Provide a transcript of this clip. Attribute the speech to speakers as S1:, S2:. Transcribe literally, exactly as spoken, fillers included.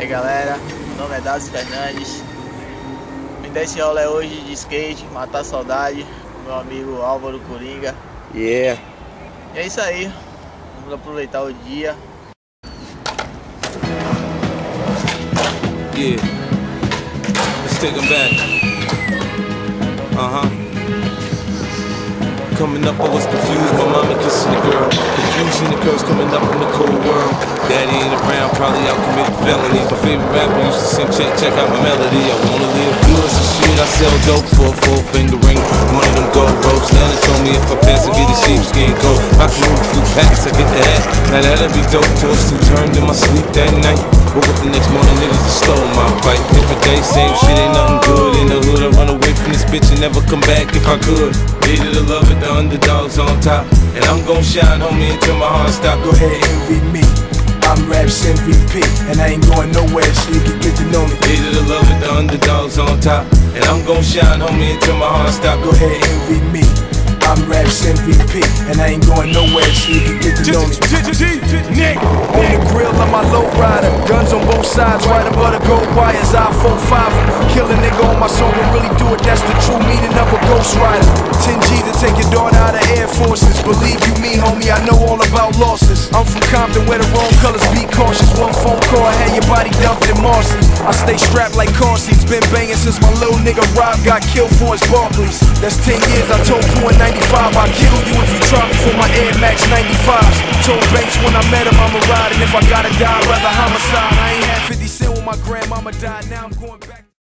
S1: Aí galera, meu nome é Dazi Fernandes. Vim dar esse rolê hoje de skate, matar a saudade do meu amigo Álvaro Coringa.
S2: Yeah.
S1: E é isso aí, vamos aproveitar o dia.
S3: Yeah, let's take them back. Uh-huh. Coming up, I was confused, my mama kissing the girl. Confusion, the girls coming up in the cold world. Daddy ain't around, probably out committing felonies. My favorite rapper used to sing, check, check out my melody. I wanna live good, so shit, I sell dope for a four finger ring. One of them gold ropes. Nana told me if I pass, I get a sheepskin coat. I can move a few packs, I get the hat. Now that'll be dope. Toast two turned in my sleep that night. Woke up the next morning, niggas just stole my bike. Different day, same shit, ain't nothing good in the hood. I run away from this bitch and never come back if I could. Hated to love it, the underdogs on top. And I'm gon' shine, homie, until my heart stop.
S4: Go ahead, envy me. I'm Raps M V P, and I ain't going nowhere, so you can get to know me.
S3: Hated to love it, the underdogs on top. And I'm gon' shine, homie, until my heart stop.
S4: Go ahead, envy me. I'm Raps M V P, and I ain't going nowhere, so you can get to know me. On the grill of my low rider, guns on both sides, right above the gold wires. I four five, kill a nigga on my song and really do it. That's the true meaning of a ghost rider. ten G's to take your daughter out of Air Forces. Believe you me, homie, I know all about losses. I'm from Compton where the wrong colors be cautious. One phone call, I had your body dumped in Marcy. I stay strapped like car seats, been banging since my little nigga Rob got killed for his Barclays. That's ten years, I told Pooh in ninety-five, I'll kill you if you try me for my Air Max ninety-fives. Told Banks when I met him I'ma ride, and if I gotta die, I'd rather homicide. I ain't had fifty cent when my grandmama died, now I'm going back.